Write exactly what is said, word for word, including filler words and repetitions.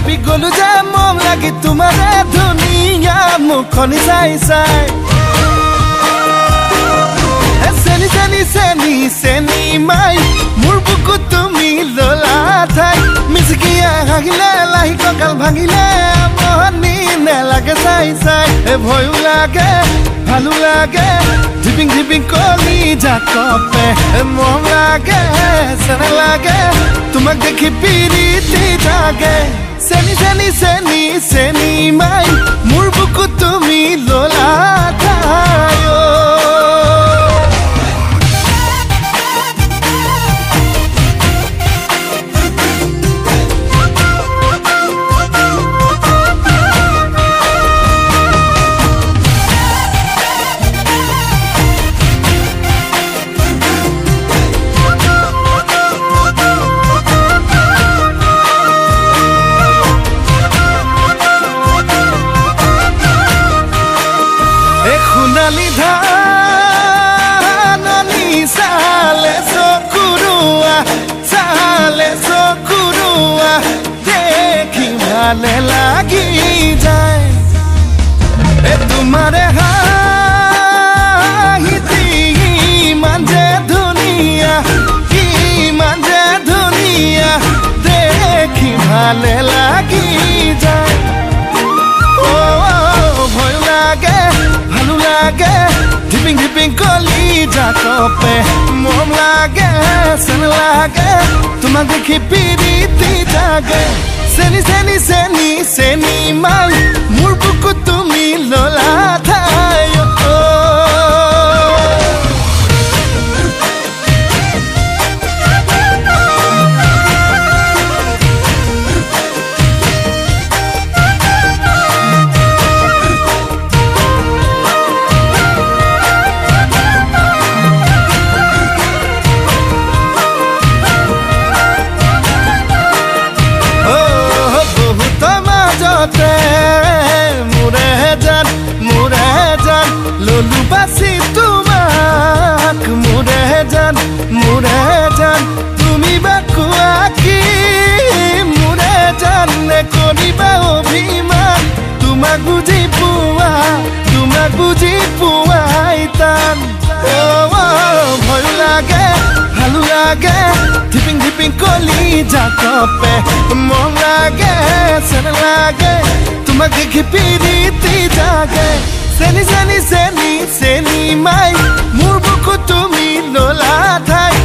ভাবি গলো যে মন লাগি তোমারে ধুনিয়া মুখনি চাই চাই চেনি চেনি চেনি চেনি মাই মোৰ বুকু তুমি ললা ঠাই মিচিকিয়া হাগিলে লাহি কঁকাল ভাঙিলে মনি নেলাগে চাই চাই ভয়ো লাগে ভালো লাগে ঝিপিং ঝিপিং কলি জাকপে মন লাগে চেনা লাগে তোমাক দেখি পিৰিতি জাগে চেনি চেনি চেনি চেনি মাই মোৰ বুকু তুমি ললা ঠাই Sale sokurua, sale sokurua, dekhi bhale lagi jay. E tumhare haiti manje duniya, ki manje duniya, dekhi bhale lagi jay. Oh, bhoy lage, bhalo lage. ঝিপিং ঝিপিং কলি জাকপে মন লাগে চেন লাগে তোমাক দেখি পিৰিতি জাগে চেনি চেনি চেনি চেনি মাই মোৰ বুকু তুমি ললা ঠাই মুরে জান মুরে জান ললু বাসি তোমাক মুরে জান মুরে জান তুমি বাকুয়া কি মুরে জান করিবা অভিমান তোমাক বুঝি পুয়া তোমাক বুঝি পুয়াই টান ভয় লাগে ভালো লাগে ঝিপিং ঝিপিং কলি জাকপে মন লাগে চেন লাগে তোমাক দেখি পিৰিতি জাগে চেনি চেনি চেনি চেনি মাই মোৰ বুকু তুমি ললা ঠাই